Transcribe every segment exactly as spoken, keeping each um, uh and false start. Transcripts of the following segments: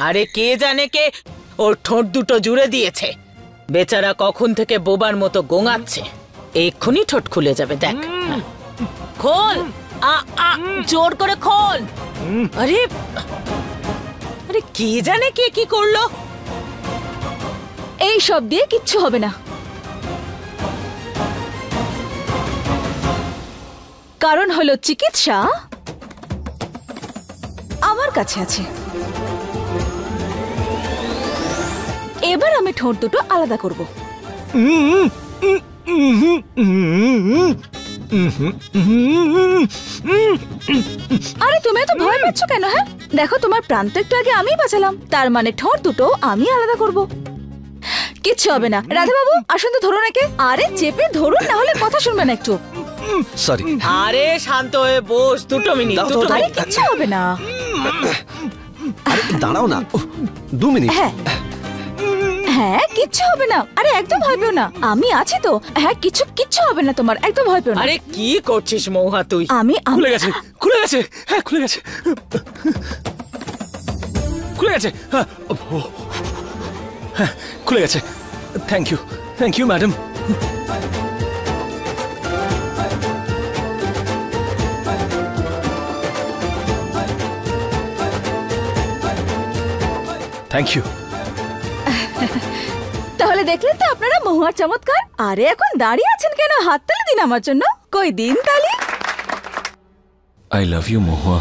আরে কে জানে কে ওর ঠোঁট দুটো জুড়ে দিয়েছে। বেচারা কখন থেকে বোবার মতো গোঙাচ্ছে, এক্ষুনি ঠোঁট খুলে যাবে। দেখ, খোল, আ আ জোর করে খোল। আরে আরে কে জানে কে কি করলো। এই সব দিয়ে কিচ্ছু হবে না, কারণ হলো চিকিৎসা আমার কাছে আছে। এবার আমি ঠোঁট দুটো আলাদা করব। আরে তুমি তো ভয় পাচ্ছ কেন? হ্যাঁ দেখো, তোমার প্রাণ তো একটু আগে আমি বাঁচালাম, তার মানে ঠোঁট দুটো আমি আলাদা করব। কিচ্ছু হবে না। রাধা বাবু আসুন তো, ধরুন একে। আরে চেপে ধরুন, না হলে কথা শুনবে না একটু। সরি। আরে শান্ত হয়ে বস, দুটো মিনিট। দুটো আরে কিচ্ছু হবে না। আরে দাঁড়াও না, দু মিনিট। হ্যাঁ হ্যাঁ কিচ্ছু হবে না। আরে একদম ভয় পেও না, আমি আছি তো। হ্যাঁ কিছু কিচ্ছু হবে না তোমার, একদম ভয় পেও না। আরে কি করছিস মহুয়া তুই? আমি খুলে গেছে, খুলে গেছে, হ্যাঁ খুলে গেছে, খুলে গেছে, হ্যাঁ হ্যাঁ খুলে গেছে। Thank you, thank you madam. Thank you. তাহলে দেখলেন তো আপনারা মহুয়ার চমৎকার। আরে এখন দাঁড়িয়ে আছেন কেন? হাত তালি দিন আমার জন্য। কই দিন তালি। I love you Mahua.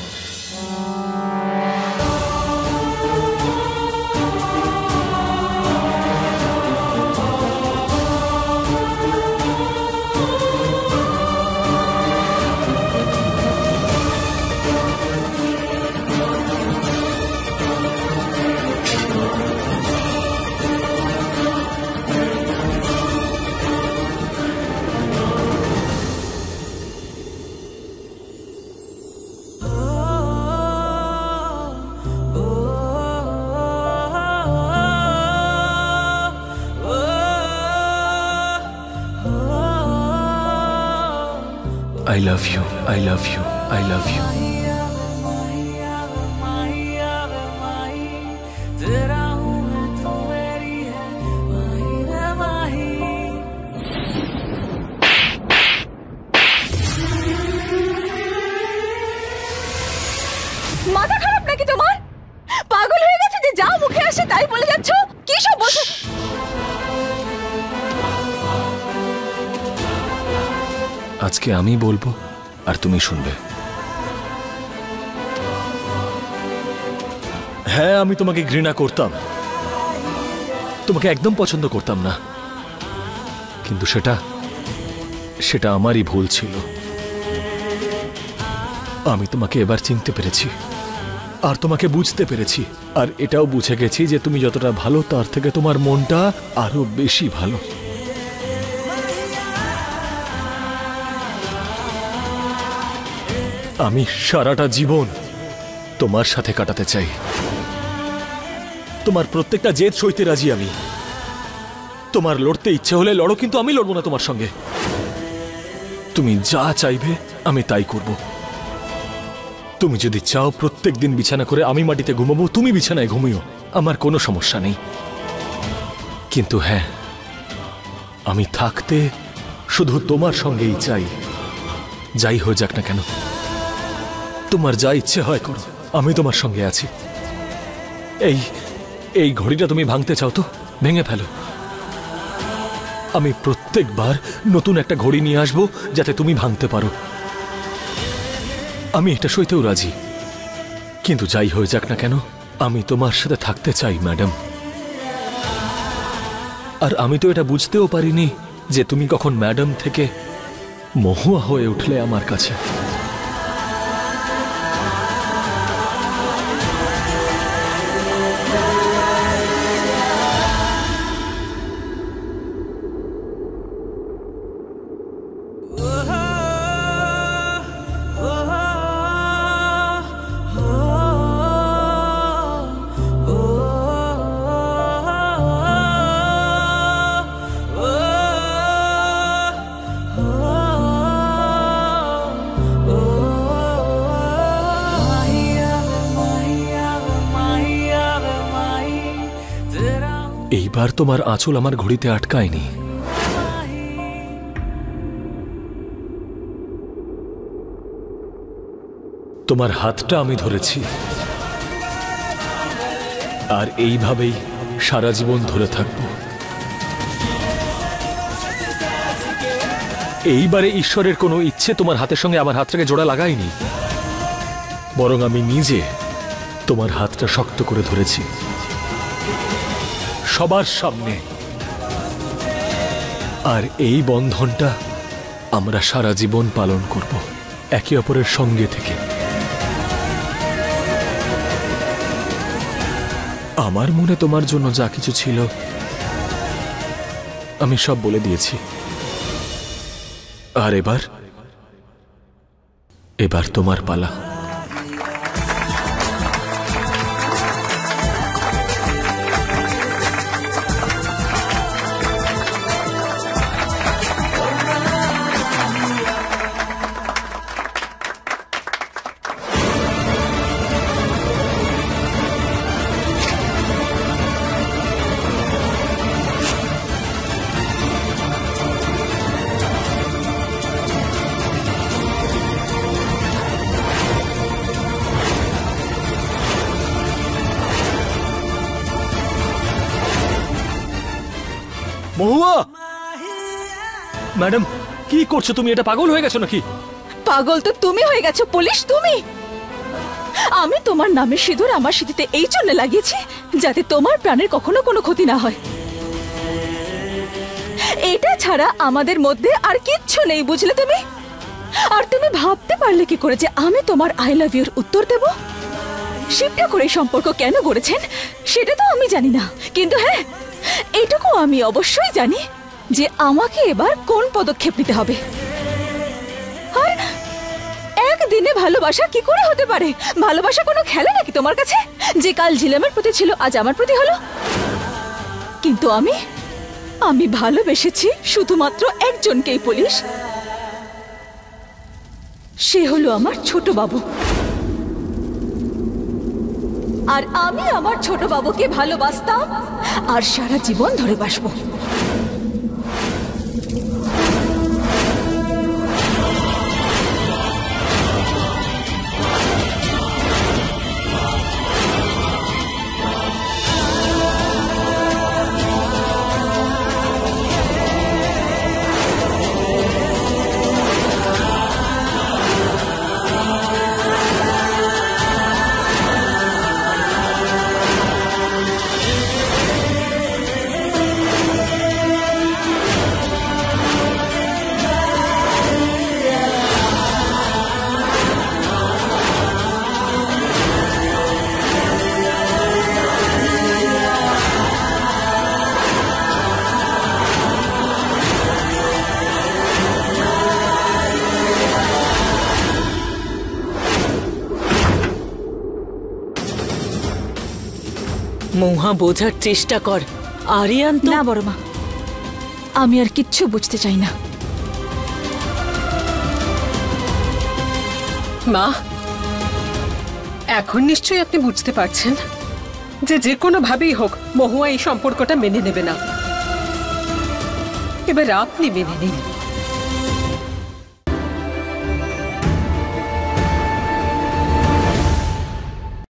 I love you, I love you, I love you. মাথা খারাপ নাকি তোমার? পাগল হয়ে গেছে যে যা মুখে আসে তাই বলে যাচ্ছ? কি সব বলছো? আজকে আমি বলবো আর তুমি শুনবে। হ্যাঁ আমি তোমাকে ঘৃণা করতাম, তোমাকে একদম পছন্দ করতাম না, কিন্তু সেটা সেটা আমারই ভুল ছিল। আমি তোমাকে এবার চিনতে পেরেছি আর তোমাকে বুঝতে পেরেছি, আর এটাও বুঝে গেছি যে তুমি যতটা ভালো তার থেকে তোমার মনটা আরো বেশি ভালো। আমি সারাটা জীবন তোমার সাথে কাটাতে চাই, তোমার প্রত্যেকটা জেদ সইতে রাজি আমি। তোমার লড়তে ইচ্ছে হলে লড়ো, কিন্তু আমি লড়বো না তোমার সঙ্গে। তুমি যা চাইবে আমি তাই করব। তুমি যদি চাও প্রত্যেক দিন বিছানা করে আমি মাটিতে ঘুমাবো, তুমি বিছানায় ঘুমিও, আমার কোনো সমস্যা নেই। কিন্তু হ্যাঁ, আমি থাকতে শুধু তোমার সঙ্গেই চাই, যাই হয়ে যাক না কেন। তোমার যা ইচ্ছে হয় করো, আমি তোমার সঙ্গে আছি। এই এই ঘড়িটা তুমি ভাঙতে চাও তো ভেঙে ফেলো, আমি প্রত্যেকবার নতুন একটা ঘড়ি নিয়ে আসবো যাতে তুমি ভাঙতে পারো। আমি এটা সইতেও রাজি, কিন্তু যাই হয়ে যাক না কেন আমি তোমার সাথে থাকতে চাই ম্যাডাম। আর আমি তো এটা বুঝতেও পারিনি যে তুমি কখন ম্যাডাম থেকে মহুয়া হয়ে উঠলে আমার কাছে। এইবার তোমার আঁচল আমার ঘড়িতে আটকায়নি। তোমার হাতটা আমি ধরেছি, আর এইভাবেই সারা জীবন ধরে থাকব। এইবারে ঈশ্বরের কোনো ইচ্ছে তোমার হাতের সঙ্গে আমার হাতটাকে জোড়া লাগায়নি, বরং আমি নিজে তোমার হাতটা শক্ত করে ধরেছি সবার সামনে। আর এই বন্ধনটা আমরা সারা জীবন পালন করব, একে অপরের সঙ্গে থেকে। আমার মনে তোমার জন্য যা কিছু ছিল আমি সব বলে দিয়েছি। আর এবার এবার তোমার পালা। মহুয়া, ম্যাডাম কি করছো তুমি? এটা পাগল হয়ে গেছো নাকি? পাগল তো তুমি হয়ে গেছো পুলিশ, তুমি। আমি তোমার নামে সিঁদুর আমার সিঁথিতে এই জন্য লাগিয়েছি যাতে তোমার প্রাণের কখনো কোনো ক্ষতি না হয়। এটা ছাড়া আমাদের মধ্যে আর কিচ্ছু নেই, বুঝলে তুমি? আর তুমি ভাবতে পারলে কি করে যে আমি তোমার আই লাভ ইউর উত্তর দেব? শিব ঠাকুর এই সম্পর্ক কেন গড়েছেন সেটা তো আমি জানি না, কিন্তু হ্যাঁ এইটুকু আমি অবশ্যই জানি যে আমাকে এবার কোন পদক্ষেপ নিতে হবে। আর একদিনে ভালোবাসা কি করে হতে পারে? ভালোবাসা কোনো খেলা নাকি তোমার কাছে, যে কাল ঝিলামের প্রতি ছিল আজ আমার প্রতি হলো? কিন্তু আমি আমি ভালোবেসেছি শুধুমাত্র একজনকেই পুলিশ, সে হলো আমার ছোট বাবু। আর আমি আমার ছোট বাবুকে ভালোবাসতাম আর সারা জীবন ধরে বাসবো। মহুয়া, বোঝার চেষ্টা কর। আরিয়ান তো না বড় মা, আমি আর কিচ্ছু বুঝতে চাই না। মা, এখন নিশ্চয়ই আপনি বুঝতে পারছেন যে যে কোনো ভাবেই হোক মহুয়া এই সম্পর্কটা মেনে নেবে না। এবার আপনি মেনে নিন।